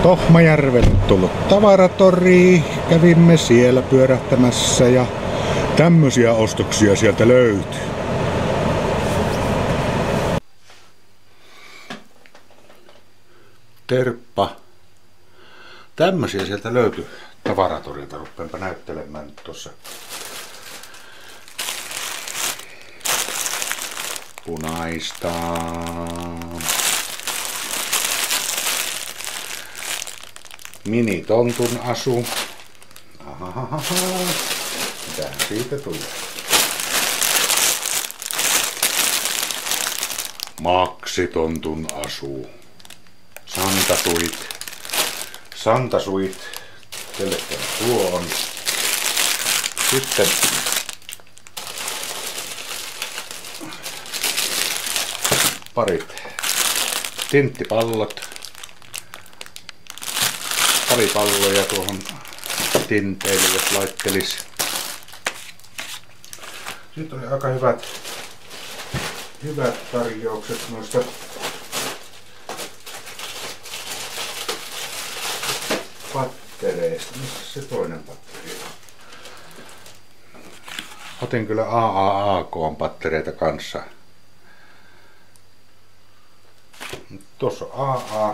Tohmajärvelle tullut tavaratori. Kävimme siellä pyörähtämässä ja tämmösiä ostoksia sieltä löytyi. Terppa. Tämmösiä sieltä löytyi tavaratorilta. Rupeanpa näyttelemään nyt tossa. Punaista. Minitontun asu. Ahahaha. Mitähän siitä tulee? Maksitontun asu. Santasuit. Santasuit. Kellekä tuo on. Sitten parit tinttipallot. Pari palloja tuohon tinteille, jos laittelis. Sitten oli aika hyvät tarjoukset noista pattereista. Missä se toinen patteri on? Otin kyllä AAAK-pattereita kanssa. Tuossa on AA.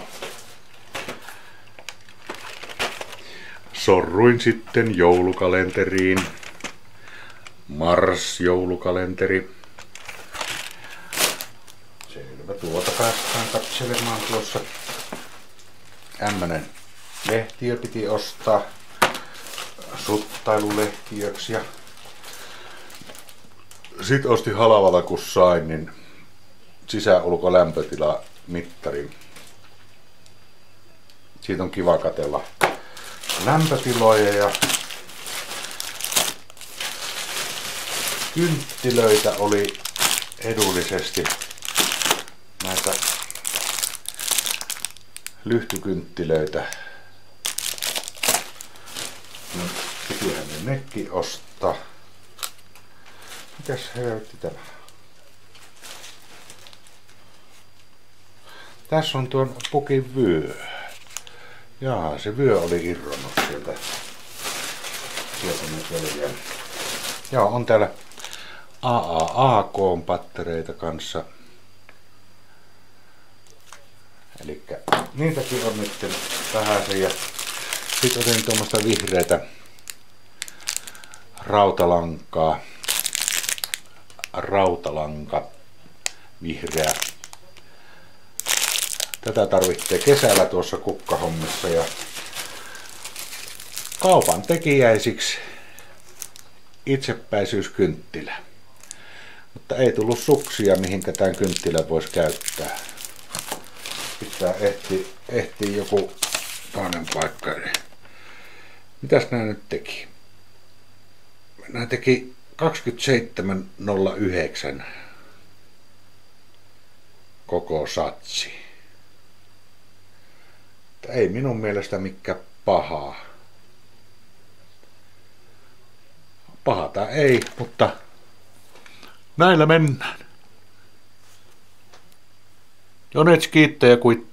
Sorruin sitten joulukalenteriin. Mars-joulukalenteri. Selvä, tuota päästään katselemaan tuossa. Tämmönen lehtiö piti ostaa suttailulehtiöksi. Ja sit ostin halvalla kun sain, niin sisä-ulko-lämpötila mittarin. Siitä on kiva katsella lämpötiloja ja kynttilöitä oli edullisesti. Näitä lyhtykynttilöitä. No, pitihän ne nekin ostaa. Mitäs helvetti tämä? Tässä on tuon pukin vyö. Jaa, se vyö oli irronnut sieltä. Sieltä näköjään. Joo, on täällä AAAK-pattereita kanssa. Elikkä niitäkin on nyt vähäsen. Ja sit otin tuommoista vihreätä rautalanka vihreä. Tätä tarvitsee kesällä tuossa kukkahommissa ja kaupan tekijäisiksi itsepäisyyskynttilä. Mutta ei tullut suksia, mihinkä tämän kynttilän voisi käyttää. Pitää ehtii joku toinen paikka. Mitäs nää nyt teki? Nää teki 27,09 koko satsi. Ei minun mielestä mikään pahaa. Pahata ei, mutta näillä mennään. Jonets kiittää ja kuittaa.